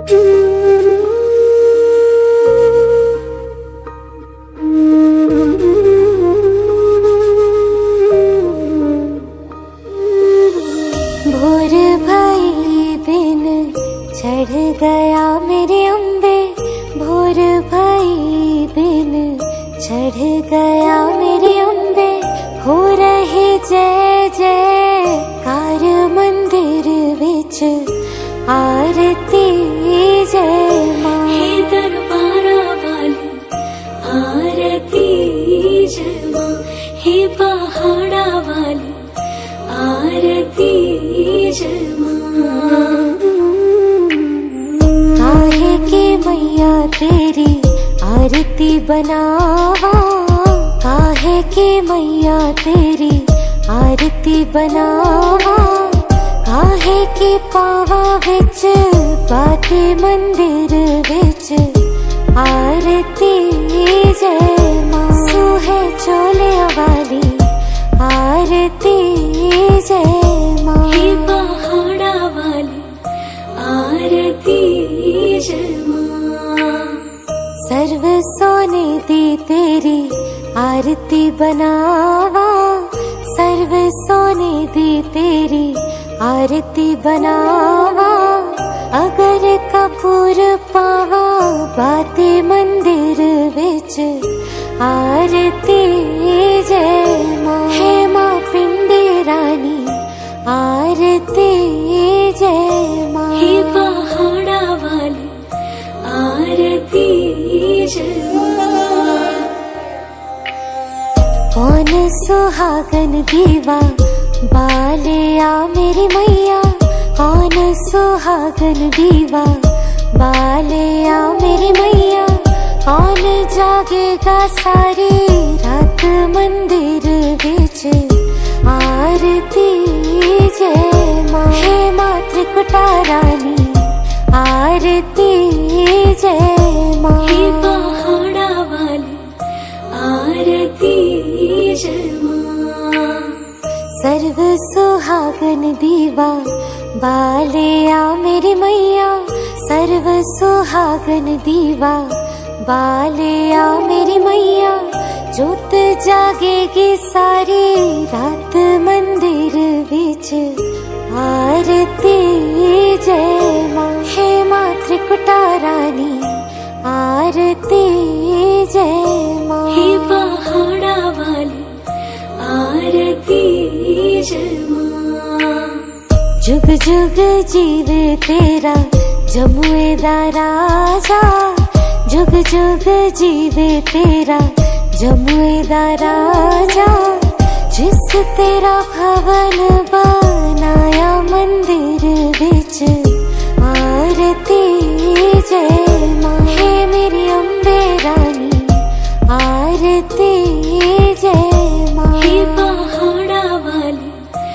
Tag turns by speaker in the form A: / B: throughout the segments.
A: भोर भाई दिन चढ़ गया मेरे अम्बे, भोर भाई दिन चढ़ गया मेरे अम्बे। हो रही जय जयकार मंदिर विच आरती जय मां।
B: हे दरबारा वाली आरती जय मां, हे पहाड़ा वाली आरती जय मां।
A: काहे की मैया तेरी आरती बनावा, काहे की मैया तेरी आरती बनावा। काहे की पावा विच बाते मंदिर विच आरती जय मां। सूहे चोलिया वाली आरती जय मां।
B: हे पहाड़ा वाली आरती जय मां।
A: सर्व सोने दी तेरी आरती बनावा, सर्व सोने दी तेरी आरती बनावा। अगर कपूर पावा बाते मंदिर विच आरती जय मां। हे मां पिंडी रानी आरती जय मां।
B: हे पहाड़ा वाली आरती जय मां।
A: कौन सुहागन दीवा बालिया मेरी मैया, कौन सुहागन दीवा बालिया मेरी मैया। कौन जागेगा सारी रात मंदिर विच आरती जय मां। हे मां त्रिकुटा रानी आरती जय मां।
B: हे पहाड़ा वाली आरती जय मां।
A: सर्व सुहागन दीवा बालिया मेरी मैया, सर्व सुहागन दीवा बालिया मेरी मैया। जोत जागेगी सारी रात मंदिर विच आरती जय मां। हे मां त्रिकुटा रानी आरती जय मां।
B: हे पहाड़ा वाली आरती जय मां।
A: जुग जुग जीवे तेरा जमुए दा राजा, जुग जुग जीवे तेरा जमुए दा राजा। जिस तेरा भवन बनाया मंदिर विच आरती जय मां। हे मेरी अम्बे रानी आरती जय मां।
B: हे पहाड़ा वाली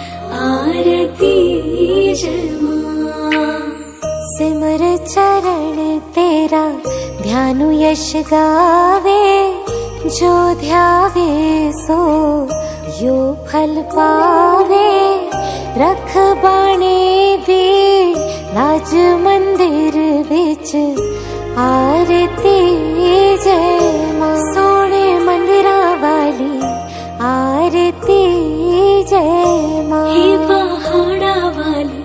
B: आरती जय मां।
A: सिमर चरण तेरा ध्यानु यश गावे, जो ध्यावे सो यो फल पावे। रख बाणे दी राज मंदिर विच आरती जय मां। सोने मंदिरा वाली आरती जय मां।
B: हे पहाड़ा वाली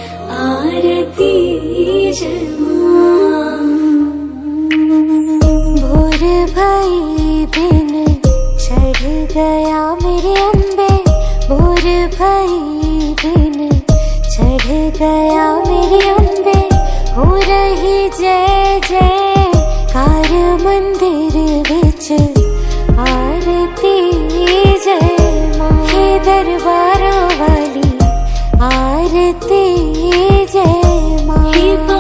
B: आरती जय मां।
A: भोर भाई दिन चढ़ गया मेरे अम्बे, भोर भाई दिन चढ़ गया मेरे अम्बे। हो रही जय जयकार मंदिर विच आरती जय मां। हे दरबारा वाली आरती जय मां।